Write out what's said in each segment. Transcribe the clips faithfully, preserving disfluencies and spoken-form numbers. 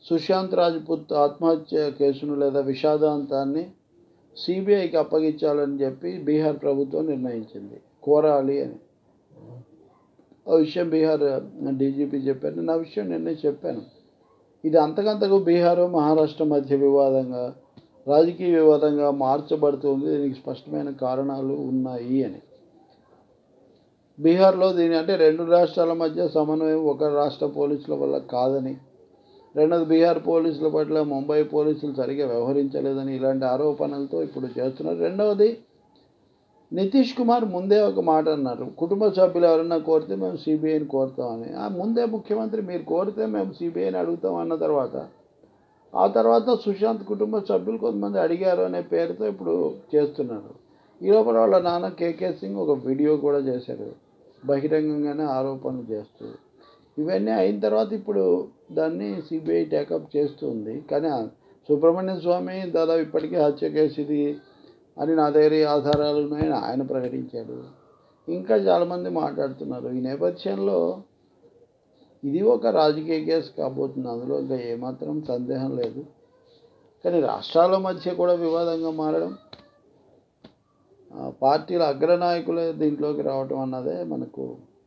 సుశాంత్ రాజ్పుత్ ఆత్మహత్య కేసును లేదా విషాదాంతాన్ని సిబిఐకి అప్పగించాలని చెప్పి బీహార్ ప్రభుత్వం నిర్ణయించింది, కోరాలి అని. ఆ విషయం బీహార్ డీజీపీ చెప్పారు. నేను ఆ విషయం నిన్నే చెప్పాను. ఇది అంతకంతకు బీహారు మహారాష్ట్ర మధ్య వివాదంగా, రాజకీయ వివాదంగా మార్చబడుతుంది. దీనికి స్పష్టమైన కారణాలు ఉన్నాయి అని. బీహార్లో దీని అంటే రెండు రాష్ట్రాల మధ్య సమన్వయం ఒక రాష్ట్ర పోలీసుల వల్ల కాదని, రెండవది బీహార్ పోలీసుల పట్ల ముంబై పోలీసులు సరిగ్గా వ్యవహరించలేదని ఇలాంటి ఆరోపణలతో ఇప్పుడు చేస్తున్నారు. రెండవది, నితీష్ కుమార్ ముందే ఒక మాట అన్నారు, కుటుంబ సభ్యులు ఎవరన్నా కోరితే మేము సిబిఐని కోరుతామని. ఆ ముందే ముఖ్యమంత్రి మీరు కోరితే మేము సిబిఐని అడుగుతాం అన్న తర్వాత, ఆ తర్వాత సుశాంత్ కుటుంబ సభ్యులు కొంతమంది అడిగారు అనే పేరుతో ఇప్పుడు చేస్తున్నారు. ఈ లోపల వాళ్ళ నాన్న కేకే సింగ్ ఒక వీడియో కూడా చేశారు, బహిరంగంగానే ఆరోపణలు చేస్తూ. ఇవన్నీ అయిన తర్వాత ఇప్పుడు దాన్ని సిబిఐ టేకప్ చేస్తుంది. కానీ సుబ్రహ్మణ్య స్వామి దాదాపు ఇప్పటికే హత్య కేసు ఇది అని నా దగ్గర ఆధారాలు ఉన్నాయని ఆయన ప్రకటించాడు. ఇంకా చాలామంది మాట్లాడుతున్నారు. ఈ నేపథ్యంలో ఇది ఒక రాజకీయ కేసు కాబోతుంది, అందులో ఇంకా ఏమాత్రం సందేహం లేదు. కానీ రాష్ట్రాల మధ్య కూడా వివాదంగా మారడం, పార్టీల అగ్రనాయకులే దీంట్లోకి రావటం అన్నదే మనకు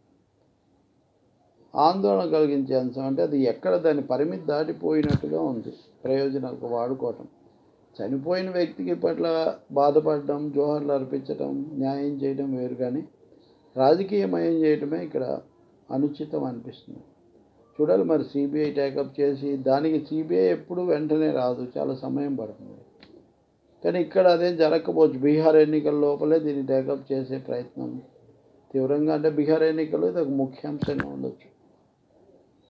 ఆందోళన కలిగించే అంశం. అంటే అది ఎక్కడ దాని పరిమితి దాటిపోయినట్టుగా ఉంది, ప్రయోజనాలకు వాడుకోవటం. చనిపోయిన వ్యక్తికి పట్ల బాధపడడం, జోహర్లు అర్పించడం, న్యాయం చేయడం వేరు, కానీ రాజకీయమయం చేయటమే ఇక్కడ అనుచితం అనిపిస్తుంది. చూడాలి మరి సిబిఐ టేకప్ చేసి, దానికి సిబిఐ ఎప్పుడు వెంటనే రాదు, చాలా సమయం పడుతుంది. కానీ ఇక్కడ అదేం జరగకపోవచ్చు. బీహార్ ఎన్నికల లోపలే దీన్ని టేకప్ చేసే ప్రయత్నం తీవ్రంగా, అంటే బీహార్ ఎన్నికల్లో ఇది ఒక ముఖ్యాంశంగా ఉండొచ్చు.